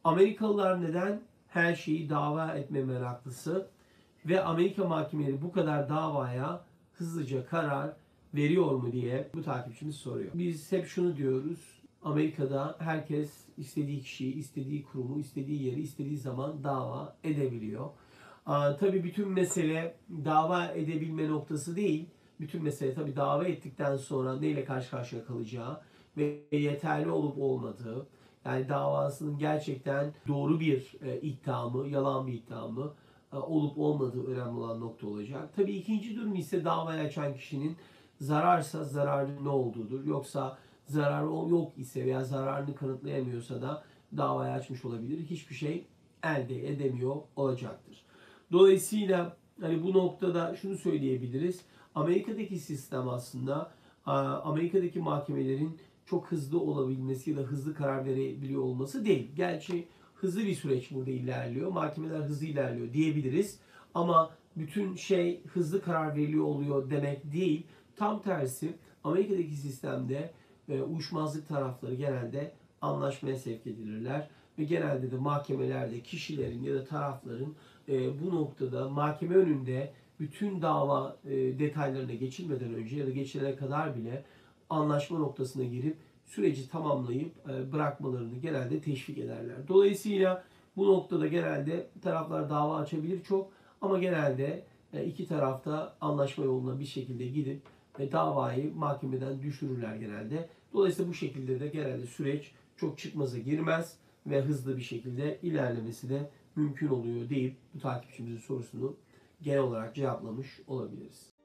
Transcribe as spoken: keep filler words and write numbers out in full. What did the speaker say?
Amerikalılar neden her şeyi dava etme meraklısı ve Amerika mahkemeleri bu kadar davaya hızlıca karar veriyor mu diye bu takipçimiz soruyor. Biz hep şunu diyoruz. Amerika'da herkes istediği kişiyi, istediği kurumu, istediği yeri, istediği zaman dava edebiliyor. Aa, tabii bütün mesele dava edebilme noktası değil. Bütün mesele tabii dava ettikten sonra neyle karşı karşıya kalacağı ve yeterli olup olmadığı. Yani davasının gerçekten doğru bir e, iddia mı, yalan bir iddia mı e, olup olmadığı önemli olan nokta olacak. Tabii ikinci durum ise davayı açan kişinin zararsa zararın ne olduğudur. Yoksa zararı yok ise veya zararını kanıtlayamıyorsa da davayı açmış olabilir. Hiçbir şey elde edemiyor olacaktır. Dolayısıyla hani bu noktada şunu söyleyebiliriz. Amerika'daki sistem aslında Amerika'daki mahkemelerin çok hızlı olabilmesi ya da hızlı karar verebiliyor olması değil. Gerçi hızlı bir süreç burada ilerliyor. Mahkemeler hızlı ilerliyor diyebiliriz. Ama bütün şey hızlı karar veriliyor oluyor demek değil. Tam tersi Amerika'daki sistemde e, uyuşmazlık tarafları genelde anlaşmaya sevk edilirler. Ve genelde de mahkemelerde kişilerin ya da tarafların e, bu noktada mahkeme önünde bütün dava e, detaylarına geçilmeden önce ya da geçilene kadar bile anlaşma noktasına girip süreci tamamlayıp e, bırakmalarını genelde teşvik ederler. Dolayısıyla bu noktada genelde taraflar dava açabilir çok ama genelde e, iki tarafta anlaşma yoluna bir şekilde gidip e, davayı mahkemeden düşürürler genelde. Dolayısıyla bu şekilde de genelde süreç çok çıkmaza girmez ve hızlı bir şekilde ilerlemesi de mümkün oluyor deyip bu takipçimizin sorusunu genel olarak cevaplamış olabiliriz.